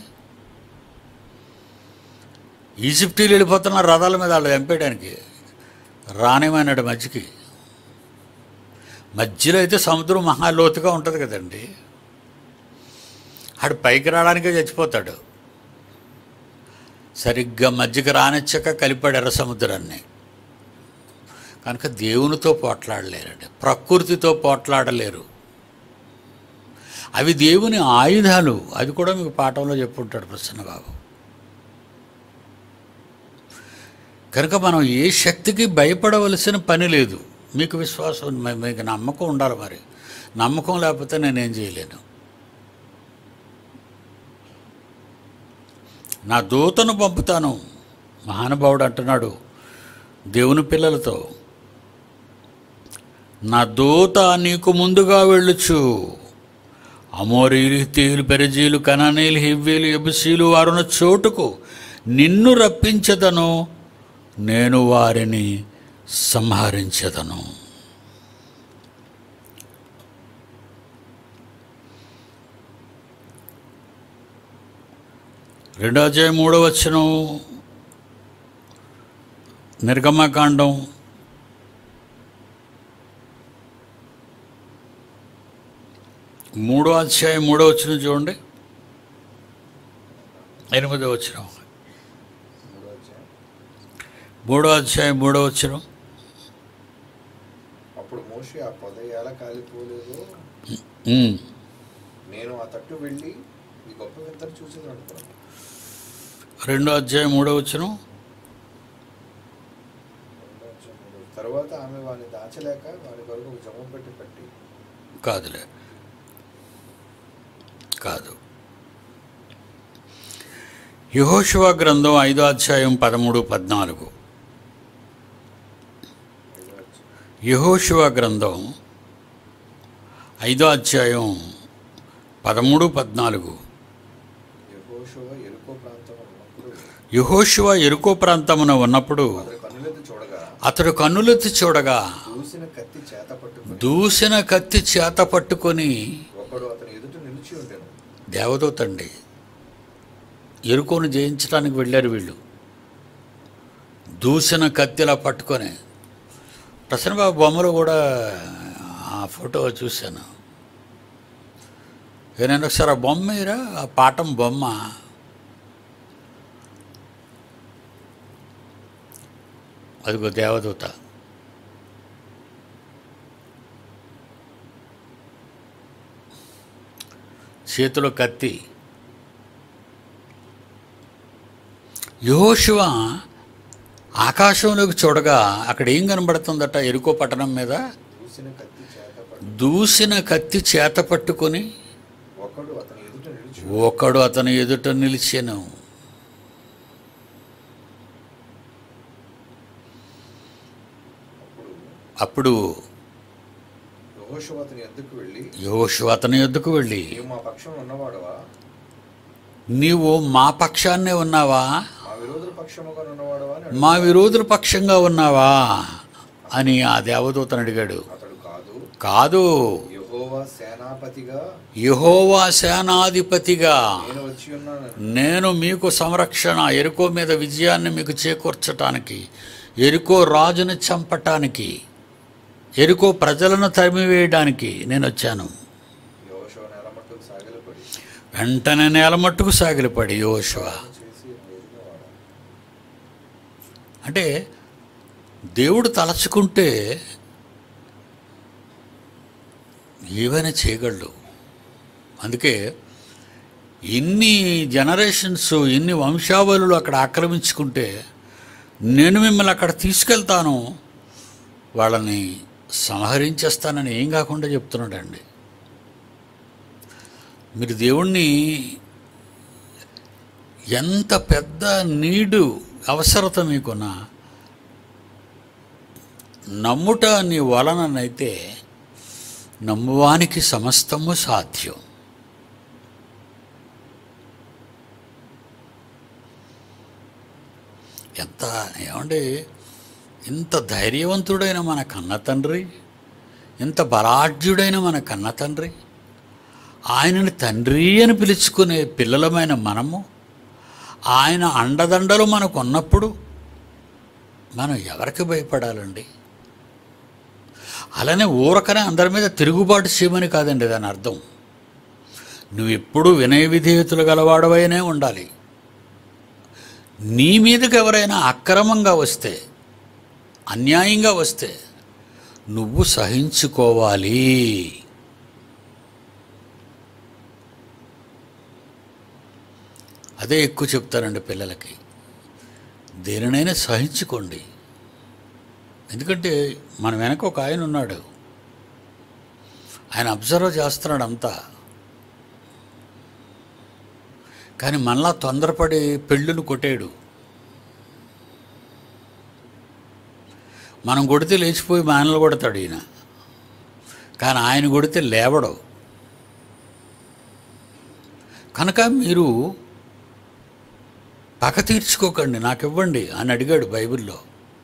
ఈజిప్టీలు వెళ్ళిపోతున్నారు రథాల మీద వాళ్ళు చంపేయడానికి. రానిమన్నాడు మధ్యకి. మధ్యలో అయితే సముద్రం మహాలోతుగా ఉంటుంది కదండి, ఆడు పైకి రావడానికే చచ్చిపోతాడు. సరిగ్గా మధ్యకి రానిచ్చక కలిపాడు ఎర్ర సముద్రాన్ని. కనుక దేవునితో పోట్లాడలేరండి, ప్రకృతితో పోట్లాడలేరు. అవి దేవుని ఆయుధాలు. అది కూడా మీకు పాఠంలో చెప్పుంటాడు ప్రసన్నబాబు. కనుక మనం ఏ శక్తికి భయపడవలసిన పని లేదు. మీకు విశ్వాసం, మీకు నమ్మకం ఉండాలి. మరి నమ్మకం లేకపోతే నేనేం చేయలేను. నా దూతను పంపుతాను. మహానుభావుడు అంటున్నాడు దేవుని పిల్లలతో, నా దూత నీకు ముందుగా వెళ్ళుచు అమోరీలు, హిత్తీయులు, పెరిజీలు, కనానీయులు, హివ్వీలు, యెబూసీలు వారున్న చోటుకు నిన్ను రప్పించదను, నేను వారిని సంహరించదను. రెండో అధ్యాయం మూడో వచనం, నిర్గమకాండం మూడో అధ్యాయం మూడో వచనం చూడండి. ఎనిమిదో వచనం, మూడో అధ్యాయం మూడో వచనం. అప్పుడు మోషే ఆ పొద ఎలా కాలిపోలేదు, నేను ఆ తట్టు వెళ్ళి ఈ గొప్ప వింతను చూసింది అనుకున్నాను. రెండో అధ్యాయం మూడో వచనం. తర్వాత ఆమె వారిని దాచలేక వారి కొరకు జమ పెట్టి పట్టి కాదులే కాదు యెహోషువ గ్రంథం ఐదో అధ్యాయం పదమూడు పద్నాలుగు. యెహోషువ గ్రంథం ఐదో అధ్యాయం పదమూడు పద్నాలుగు. యెహోషువ ఎరుకో ప్రాంతమున ఉన్నప్పుడు అతడు కన్నులెత్తి చూడగా దూసిన కత్తి చేత పట్టుకొని, దేవదూతండి ఎరుకోను జయించడానికి వెళ్ళారు వీళ్ళు. దూసిన కత్తిలా పట్టుకొని, ప్రసన్నబాబు బొమ్మలు కూడా ఆ ఫోటో చూశాను. నేను ఒకసారి ఆ బొమ్మ మీరా, ఆ పాఠం బొమ్మ, అదిగో దేవదూత. చేతిలో కత్తి. యెహోషువ ఆకాశంలోకి చూడగా అక్కడ ఏం కనబడుతుందట? ఎరుకో పట్టణం మీద దూసిన కత్తి చేత పట్టుకొని ఒకడు అతని ఎదుట నిలిచెను. అప్పుడు యెహోషువ అతని యొద్దకు వెళ్ళి, నీవు మా పక్షాన్నే ఉన్నావా, మా విరోధుల పక్షంగా ఉన్నావా అని ఆ దేవదూతను అడిగాడు. కాదు, యెహోవా సేనాధిపతిగా నేను మీకు సంరక్షణ, ఎరుకో మీద విజయాన్ని మీకు చేకూర్చటానికి, ఎరుకో రాజును చంపటానికి, ఎరుకో ప్రజలను తరిమివేయడానికి నేను వచ్చాను. వెంటనే నేల మట్టుకు సాగిలపడి యెహోషువ, అంటే దేవుడు తలచుకుంటే ఏవైనా చేయగలడు. అందుకే ఇన్ని జనరేషన్స్, ఇన్ని వంశావళులు అక్కడ ఆక్రమించుకుంటే నేను మిమ్మల్ని అక్కడ తీసుకెళ్తాను, వాళ్ళని సంహరించేస్తానని ఏం కాకుండా చెప్తున్నాడండి. మీరు దేవుణ్ణి ఎంత పెద్ద నీడు అవసరత మీకున్నా నమ్ముట నీ వలననైతే నమ్మువానికి సమస్తము సాధ్యం. ఎంత ఏమండి, ఇంత ధైర్యవంతుడైన మన కన్న తండ్రి, ఇంత బలాఢ్యుడైన మన కన్న తండ్రి, ఆయనని తండ్రి అని పిలుచుకునే పిల్లలమైన మనము, ఆయన అండదండలు మనకు ఉన్నప్పుడు మనం ఎవరికి భయపడాలండి? అలానే ఊరకనే అందరి మీద తిరుగుబాటు చేయమని కాదండి దాని అర్థం. నువ్వు ఎప్పుడూ వినయ విధేయతలు గలవాడవైనే ఉండాలి. నీ మీదకి ఎవరైనా అక్రమంగా వస్తే, అన్యాయంగా వస్తే నువ్వు సహించుకోవాలి. అదే ఎక్కువ చెప్తారండి పిల్లలకి. దేనినైనా సహించుకోండి. ఎందుకంటే మన వెనక ఒక ఆయన ఉన్నాడు, ఆయన అబ్జర్వ్ చేస్తున్నాడు అంతా. కానీ మనలా తొందరపడి పెళ్ళును కొట్టాడు. మనం కొడితే లేచిపోయి మనల్ని కొడతాడు ఈయన, కానీ ఆయన కొడితే లేవడు. కనుక మీరు పగ తీర్చుకోకండి, నాకు ఇవ్వండి అని అడిగాడు బైబిల్లో.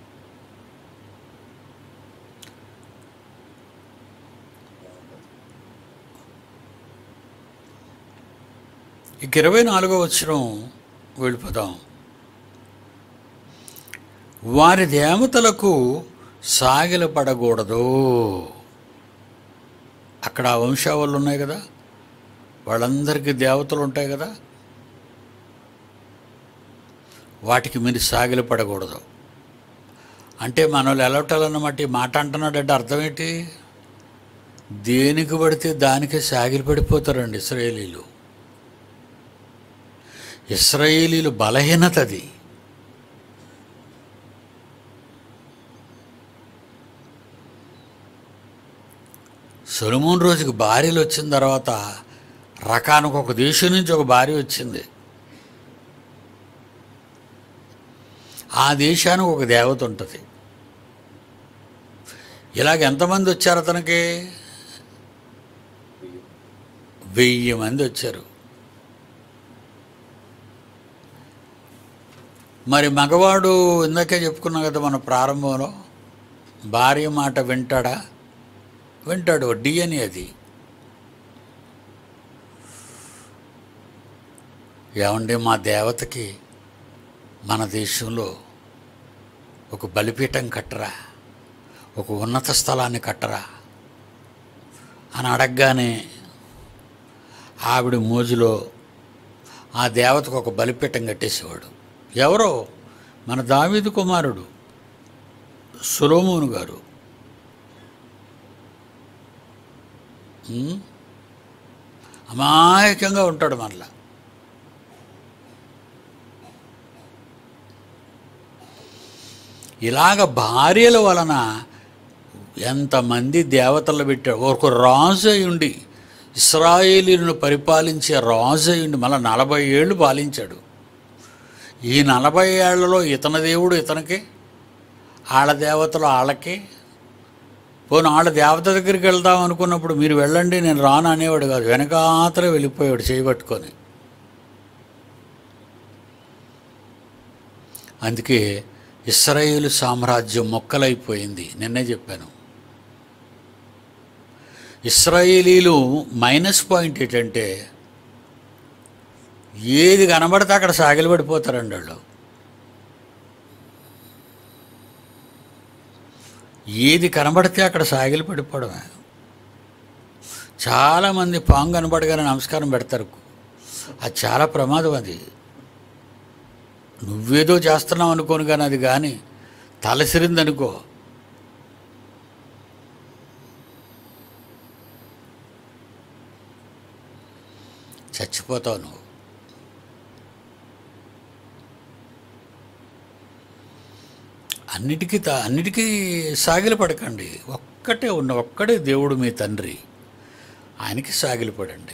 ఇక ఇరవై నాలుగో వచనం వెళ్ళిపోదాం. వారి దేవతలకు సాగిలపడకూడదు. అక్కడ ఆ వంశావళులు ఉన్నాయి కదా, వాళ్ళందరికీ దేవతలు ఉంటాయి కదా, వాటికి మీరు సాగిలపడకూడదు. అంటే మన వాళ్ళు ఎలవటాలన్నమాట ఈ మాట అంటున్నాడంటే అర్థం ఏంటి? దేనికి పడితే దానికే సాగిలి పడిపోతారండి ఇశ్రాయేలీలు. ఇశ్రాయేలీలు బలహీనత అది. సొలొమోను రోజుకి భార్యలు వచ్చిన తర్వాత రకానికి ఒక దేశం నుంచి ఒక భార్య వచ్చింది. ఆ దేశానికి ఒక దేవత ఉంటుంది. ఇలాగ ఎంతమంది వచ్చారు అతనికి? వెయ్యి మంది వచ్చారు. మరి మగవాడు ఇందాకే చెప్పుకున్నాం కదా మన ప్రారంభంలో, భార్య మాట వింటాడా? వింటాడు. డిఎన్ఏ అది. ఏమండి, మా దేవతకి మన దేశంలో ఒక బలిపీఠం కట్టరా, ఒక ఉన్నత స్థలాన్ని కట్టరా అని అడగగానే ఆవిడ మోజులో ఆ దేవతకు ఒక బలిపీఠం కట్టేసేవాడు. ఎవరో? మన దావీదు కుమారుడు సొలొమోను గారు. అమాయకంగా ఉంటాడు మరలా. ఇలాగ భార్యల వలన ఎంతమంది దేవతలు పెట్టాడు. ఒక రాజు అయి ఉండి, ఇశ్రాయేలీలను పరిపాలించే రాజు అయి ఉండి మళ్ళీ నలభై ఏళ్ళు పాలించాడు. ఈ నలభై ఏళ్లలో ఇతని దేవుడు ఇతనికి, ఆళ్ళ దేవతలు వాళ్ళకి. పోను వాళ్ళ దేవత దగ్గరికి వెళ్దాం అనుకున్నప్పుడు మీరు వెళ్ళండి నేను రాను అనేవాడు కాదు, వెనకాతలే వెళ్ళిపోయాడు చేయబట్టుకొని. అందుకే ఇశ్రాయేలు సామ్రాజ్యం మొక్కలైపోయింది. నిన్నే చెప్పాను. ఇశ్రాయేలీలు మైనస్ పాయింట్ ఏంటంటే ఏది కనబడితే అక్కడ సాగిలి పడిపోతారండి వాళ్ళు. ఏది కనబడితే అక్కడ సాగిలి పడిపోవడమే. చాలామంది పాము కనబడగానే నమస్కారం పెడతారు. అది చాలా ప్రమాదం. అది నువ్వేదో చేస్తున్నావు అనుకోను, కానీ అది కానీ తలసిరిందనుకో చచ్చిపోతావు నువ్వు. అన్నిటికీ తా అన్నిటికీ సాగిలి పడకండి. ఒక్కటే ఉన్న ఒక్కడే దేవుడు మీ తండ్రి, ఆయనకి సాగిలి పడండి.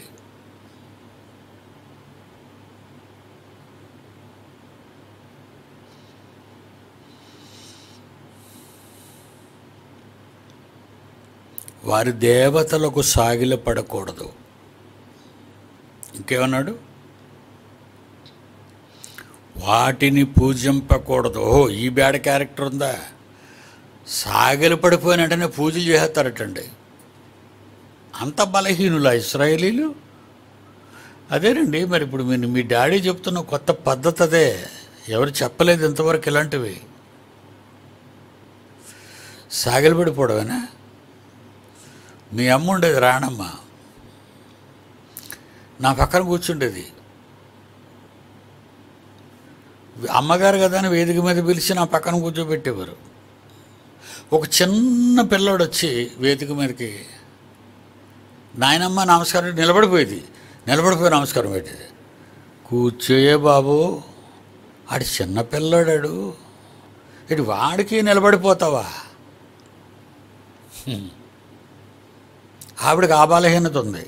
వారి దేవతలకు సాగిలి పడకూడదు. ఇంకేమన్నాడు? వాటిని పూజింపకూడదు. ఓహో, ఈ బ్యాడ్ క్యారెక్టర్ ఉందా? సాగిలి పడిపోయిన వెంటనే పూజలు చేస్తారటండి. అంత బలహీనులా ఇశ్రాయేలీలు? అదేనండి. మరి ఇప్పుడు మీరు మీ డాడీ చెప్తున్న కొత్త పద్ధతి అదే. ఎవరు చెప్పలేదు ఇంతవరకు ఇలాంటివి. సాగిలి పడిపోవడమేనా? మీ అమ్మ ఉండేది రాణమ్మ, నా పక్కన కూర్చుండేది. అమ్మగారు కదా అని వేదిక మీద పిలిచి నా పక్కన కూర్చోబెట్టేవారు. ఒక చిన్న పిల్లాడు వచ్చి వేదిక మీదకి, నాయనమ్మ నమస్కారం, నిలబడిపోయేది. నిలబడిపోయి నమస్కారం పెట్టేది. కూర్చోయే బాబు, ఆడి చిన్నపిల్లడాడు, ఇటు వాడికి నిలబడిపోతావా? హ్మ్. ఆవిడకి ఆ బలహీనత ఉంది.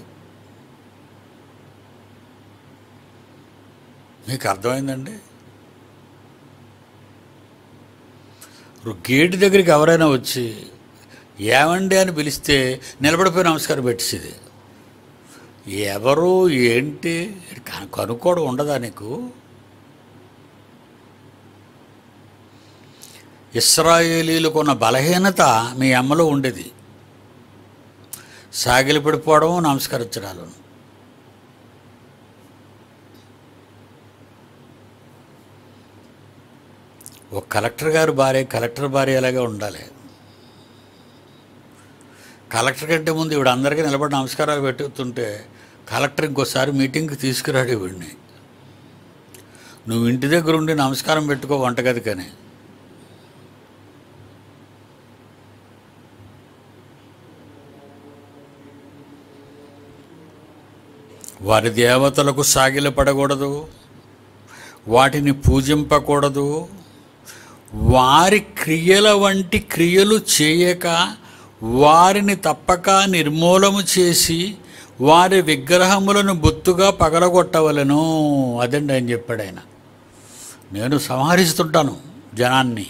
మీకు అర్థమైందండి? గేటు దగ్గరికి ఎవరైనా వచ్చి ఏమండి అని పిలిస్తే నిలబడిపోయి నమస్కారం పెట్టేది. ఎవరు ఏంటి కనుక్కోవడం ఉండదా నీకు? ఇశ్రాయేలీలకు ఉన్న బలహీనత మీ అమ్మలో ఉండేది. సాగిలి పడిపోవడం, నమస్కరించడాలు. ఒక కలెక్టర్ గారు భార్య కలెక్టర్ భార్య అలాగే ఉండాలి. కలెక్టర్ కంటే ముందు ఇవిడ అందరికీ నిలబడి నమస్కారాలు పెట్టుతుంటే కలెక్టర్ ఇంకోసారి మీటింగ్కి తీసుకురాడు ఇవిడిని. నువ్వు ఇంటి దగ్గర ఉండి నమస్కారం పెట్టుకో వంటగది కానీ. వారి దేవతలకు సాగిలపడకూడదు, వాటిని పూజింపకూడదు, వారి క్రియల వంటి క్రియలు చేయక వారిని తప్పక నిర్మూలము చేసి వారి విగ్రహములను బొత్తుగా పగలగొట్టవలెను. అదండి ఆయన చెప్పాడు. ఆయన నేను సంహరిస్తుంటాను జనాన్ని,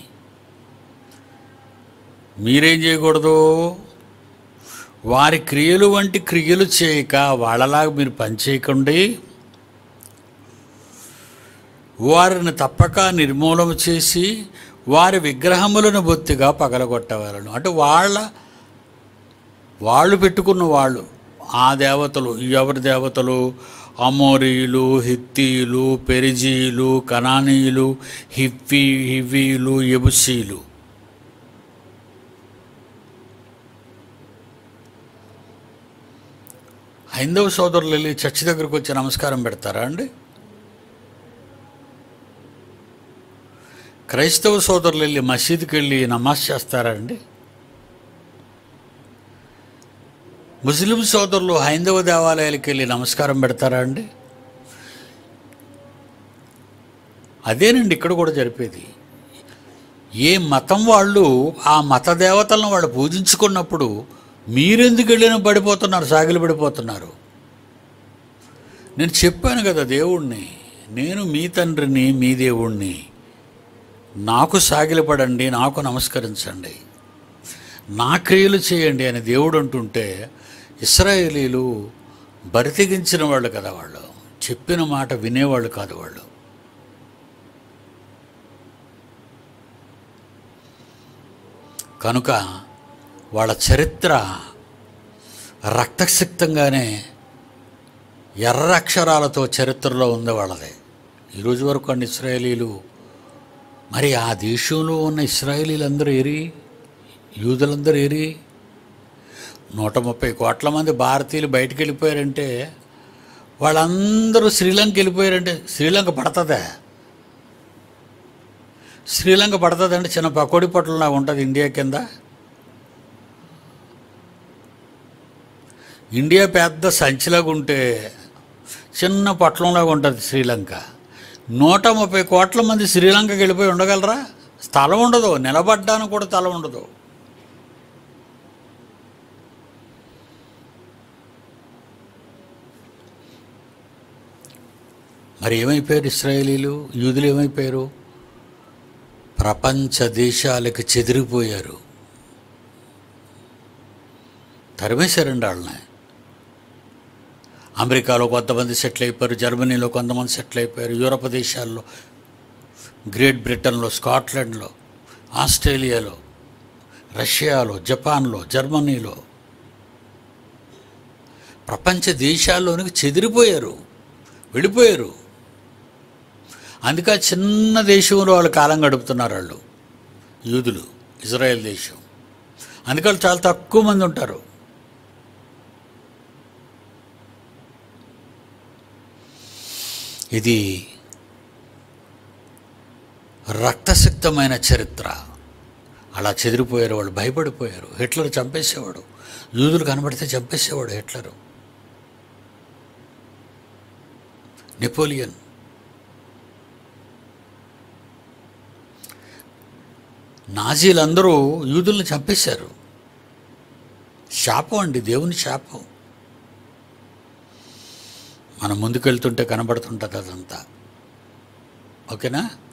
మీరేం చేయకూడదు, వారి క్రియలు వంటి క్రియలు చేయక వాళ్ళలాగా మీరు పని చేయకండి, వారిని తప్పక నిర్మూలన చేసి వారి విగ్రహములను బొత్తిగా పగలగొట్టవాలను. అంటే వాళ్ళ వాళ్ళు పెట్టుకున్న వాళ్ళు ఆ దేవతలు, ఎవరి దేవతలు? అమోరీయులు, హిత్తీయులు, పెరిజీయులు, కనానీయులు, హివ్వీ హివ్వీయులు, యెబూసీయులు. హైందవ సోదరులు వెళ్ళి చర్చి దగ్గరకు వచ్చి నమస్కారం పెడతారా అండి? క్రైస్తవ సోదరులు వెళ్ళి మసీదుకి వెళ్ళి నమాజ్ చేస్తారా అండి? ముస్లిం సోదరులు హైందవ దేవాలయాలకు వెళ్ళి నమస్కారం పెడతారా అండి? అదేనండి ఇక్కడ కూడా జరిపేది. ఏ మతం వాళ్ళు ఆ మత దేవతలను వాళ్ళు పూజించుకున్నప్పుడు మీరెందుకు వెళ్ళినా పడిపోతున్నారు, సాగిలి పడిపోతున్నారు. నేను చెప్పాను కదా దేవుణ్ణి, నేను మీ తండ్రిని, మీ దేవుణ్ణి, నాకు సాగిలపడండి, నాకు నమస్కరించండి, నా క్రియలు చేయండి అని దేవుడు అంటుంటే ఇశ్రాయేలీలు బరితెగించిన వాళ్ళు కదా, వాళ్ళు చెప్పిన మాట వినేవాళ్ళు కాదు వాళ్ళు. కనుక వాళ్ళ చరిత్ర రక్తసిక్తంగానే ఎర్ర అక్షరాలతో చరిత్రలో ఉంది వాళ్ళది. ఈరోజు వరకు అన్ని ఇశ్రాయేలీలు, మరి ఆ దేశంలో ఉన్న ఇశ్రాయేలీలందరూ ఏరి, యూదులందరూ ఏరి, నూట ముప్పై కోట్ల మంది భారతీయులు బయటికి వెళ్ళిపోయారంటే వాళ్ళందరూ శ్రీలంక వెళ్ళిపోయారంటే శ్రీలంక పడుతుందా? శ్రీలంక పడుతుందంటే చిన్న పకోడీ పొట్టలాగా ఉంటుంది ఇండియా కింద. ఇండియా పెద్ద సంచిలాగా ఉంటే చిన్న పొట్లంలాగా ఉంటుంది శ్రీలంక. నూట ముప్పై కోట్ల మంది శ్రీలంకకి వెళ్ళిపోయి ఉండగలరా? స్థలం ఉండదు, నిలబడ్డానికి కూడా స్థలం ఉండదు. మరి ఏమైపోయారు ఇశ్రాయేలీలు, యూదులు ఏమైపోయారు? ప్రపంచ దేశాలకు చెదిరిపోయారు, తరిమేశారండి వాళ్ళని. అమెరికాలో కొంతమంది సెటిల్ అయిపోయారు, జర్మనీలో కొంతమంది సెటిల్ అయిపోయారు, యూరప్ దేశాల్లో, గ్రేట్ బ్రిటన్లో, స్కాట్లాండ్లో, ఆస్ట్రేలియాలో, రష్యాలో, జపాన్లో, జర్మనీలో, ప్రపంచ దేశాల్లోనికి చెదిరిపోయారు, వెళ్ళిపోయారు. అందుకే చిన్న దేశంలో వాళ్ళు కాలం గడుపుతున్నారు వాళ్ళు, యూదులు, ఇజ్రాయెల్ దేశం. అందుకే వాళ్ళు చాలా తక్కువ మంది ఉంటారు. ఇది రక్తసిక్తమైన చరిత్ర. అలా చెదిరిపోయారు వాళ్ళు, భయపడిపోయారు. హిట్లర్ చంపేసేవాడు, యూదులు కనబడితే చంపేసేవాడు హిట్లరు. నెపోలియన్ నాజీలందరూ యూదుల్ని చంపేశారు. శాపం అండి, దేవుని శాపం. మనం ముందుకెళ్తుంటే కనబడుతుంటుంది అదంతా. ఓకేనా?